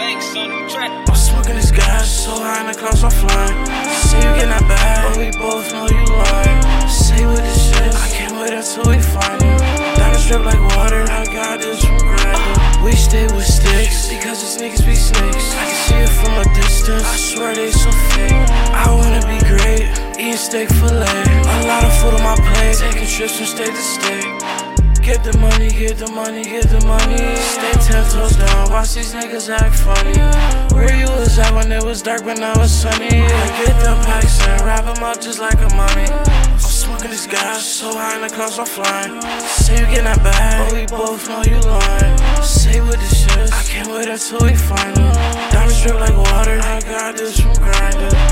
I'm smoking this gas, so high in the clouds I'm flying. Say you getting that bad, but we both know you lying. Say with this shit, I can't wait until we find you. Diamonds drip like water, I got this from grinding. We stay with sticks, because these niggas be snakes. I can see it from a distance, I swear they so fake. I wanna be great, eating steak fillet. A lot of food on my plate, taking trips from state to state. Get the money, get the money, get the money. Stay 10 toes down, watch these niggas act funny. Where you was at when it was dark, but now it's sunny? I get them packs and wrap them up just like a mummy. I'm smoking this gas, so high in the clouds I'm flying. Say you getting that bad, but we both know you lying. Say with the shit, I can't wait until we find them. Diamonds drip like water, I got this from grinding.